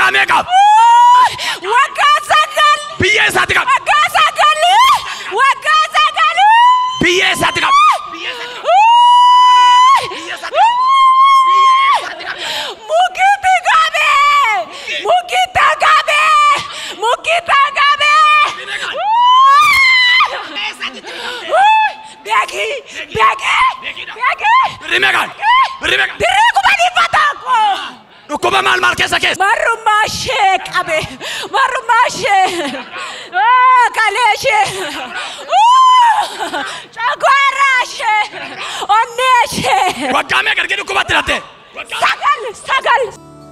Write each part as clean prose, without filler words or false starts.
meeqa? Waggaa sagal. Biyya eessaatti qaba? Waggaa sagal. Waggaa sagal. Biyya eessaatti qaba? Biyya eessaatti qaba? Biyya eessaatti qaba? Biyya eessaatti qaba? Mukiti gabe. Mukita gabe. Mukita gabe. Begi. Begi. Begi. Rimeeqaan. Rimeeqaan. Dirree kubanii fataako. Dhukkuba maal keessa keessa? Marummaa ishee qabe. Marummaa ishee. Kalee ishee. Cagaaraa ishee. Onnee ishee. Waggaa meeqa argee dhukkubatti latte? Sagal. Sagal.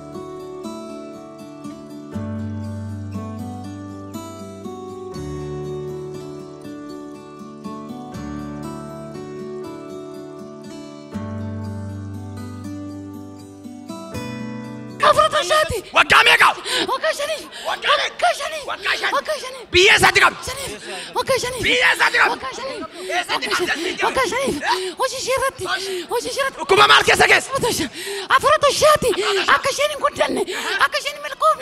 Afurata shaati. Waggaa meeqa? Waggaa shanii. Waggaa meeqa? Waggaa shanii. Waggaa shanii. Waggaa shanii. Biyya eessaatti qaba? Shanii. Waggaa shanii. Biyya eessaatti qaba? Waggaa shanii. Eessaatti qaba? Waggaa shanii. Hojii ishee irratti. Hojii ishee irratti. Dhukkuba maal keessa keessa? Afurata shaati. Akka isheen hin guddanne. Akka isheen hin milkoofne.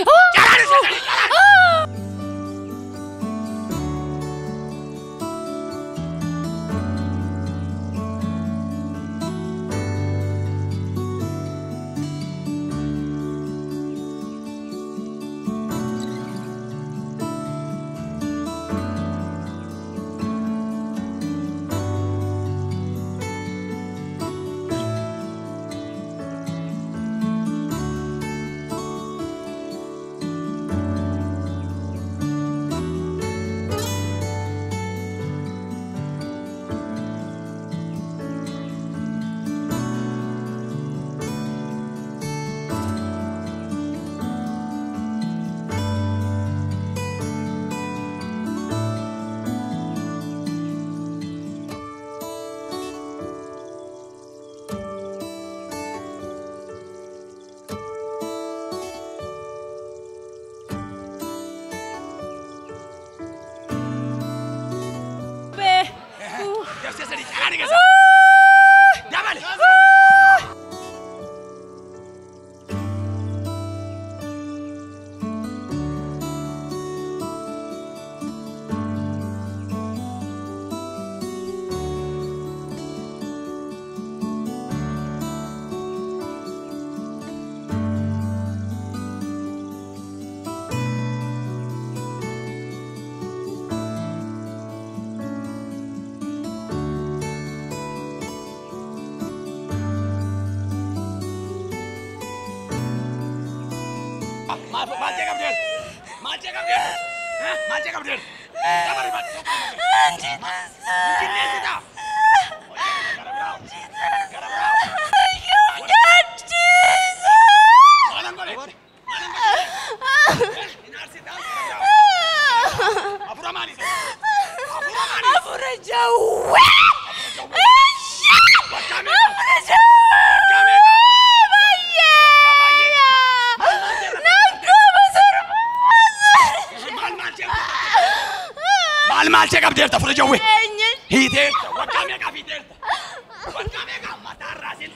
Maal check up deerta fura jawwe. Hiite waggaa meeqa fiiteerta? Waggaa meeqa mataa raasin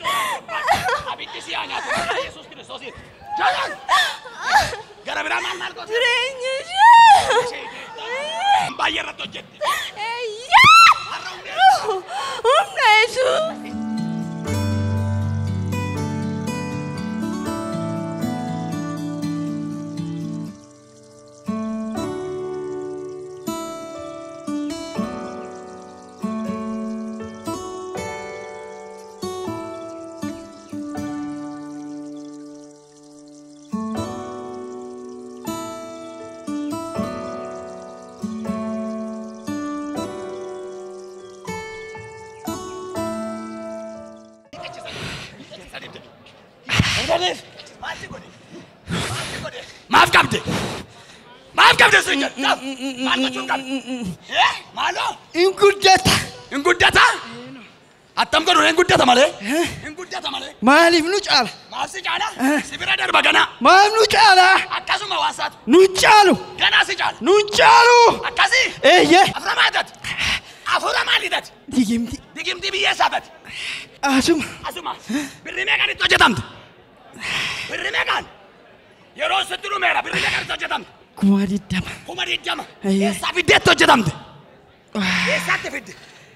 abiddi si aanyaatu Yesuus Kiristoosiin. Jalan. Gara biraa maal goote? Jireenya ishee. Baay'ee irratti hojjette. Humna Yesuus. Maaf qabde. Maaf qabde sunya. Maal gochuun qabde? Maaloo? Inguddata. Inguddata? Attam godhu inguddata malee? Inguddata malee? Maaliif nu caala? Maaf si caala? Si bira darba gana. Maaf nu caala? Akkasuma waasaatu. Nu caalu. Gana si caala. Nu caalu. Akkasi? Eeyyee. Afura maatati. Afura maalitati? Digimti. Digimti biyya isaatati. Asuma. Asuma. Birri meeqaan itti hojjetamte? Birri meeqaan? Yeroo sitti dhumeera birrii meeqatti hojjetamte? Kuma diddama. Kuma diddama. Eeyyee. Eessaa fiddeetti hojjetamte? Eessaatti fidde?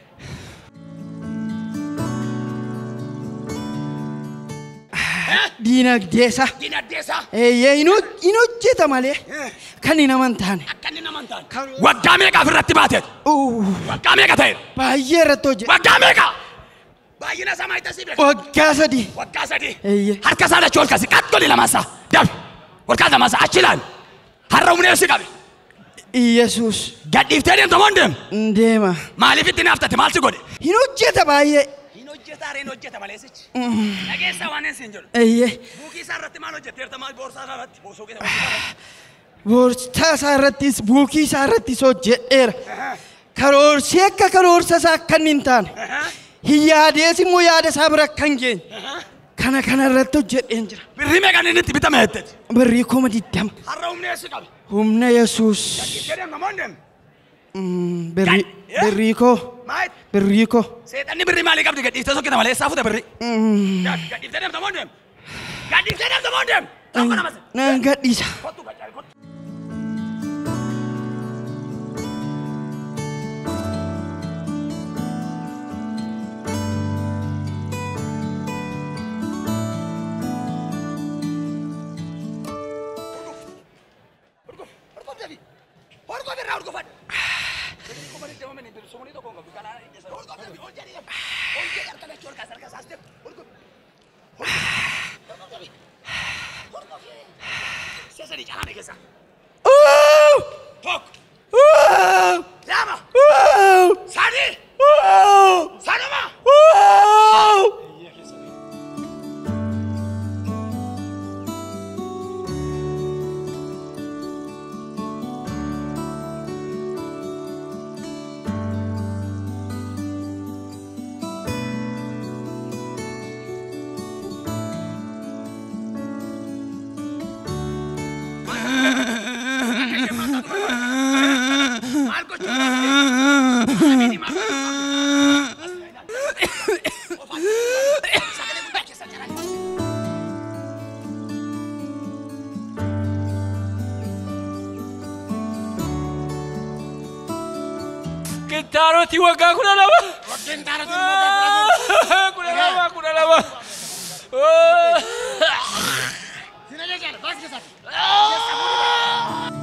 Diinagdeessa. Dinagdeessaa. Eeyyee hin hojjeta malee kan hin amantaane. Akka inni nama hin taane. Waggaa meeqaaf irratti baateet? Waggaa meeqa ta'e? Baay'ee irratti hojjeta. Waggaa meeqa? Baay'ina isaa maayita siif beekaa? Waggaa 3. Waggaa 3. Eeyyee. Harka isaa dachoo ol kasi qaxxoli lamaasaa dabi. Ol kaasa lamaasaa achi ilaali. Har'a humna eessi qabe? Iyesuus. Gadhiiftee deemta moo hin deemu? Deema. Maaliif itti naaftate maal si godhe? Hin hojjeta baay'ee. Hin hojjeta reen hojjeta maleessichi. Dhageessaa waan hin siin jedhu. Eeyyee. Buukii isaa irratti maal hojjetteerta maal boorsaa isaa irratti? Boorsaa isaa irrattis buukii isaa irrattis hojjedheera. Karoorsi akka karoorsa isaa akka inni hin taane. Hin yaadees immoo yaada isaa bira akka hin geenye. Kana irratti hojjedheen jira. Birrii meeqaan inni itti bitame jetteeti? Birrii 20. Har'a humna eessi qabe? Humna Yesuus. Gadhiiftee deemta moo hin deemu? Birrii koo. Maayit? Birrii koo. Seexanni birrii maalii qabdi gadhiiftee sokkita malee eessaa fuute birrii? Gadhiiftee deemta moo hin deemu? Gadhiiftee deemta moo hin deemu? Tokko namase. Nan gadhiisa. Kottu gachaari kottu. Kintaaroti waggaa 12. Kintaaroti waggaa 12. 12. Sina jechuudha baas keessatti.